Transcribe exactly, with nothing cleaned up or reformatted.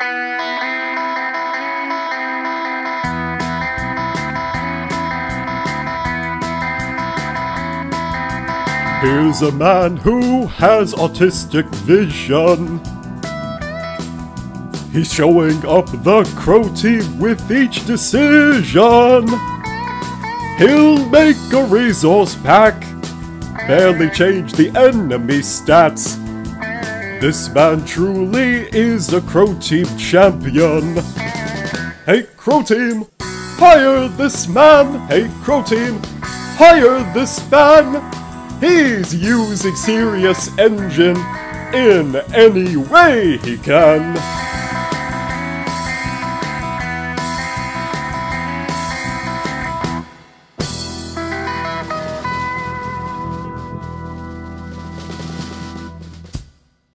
Here's a man who has autistic vision. He's showing up the Croteam with each decision. He'll make a resource pack, barely change the enemy stats. This man truly is a Croteam champion. Hey Croteam, hire this man! Hey Croteam, hire this man! He's using Serious Engine in any way he can.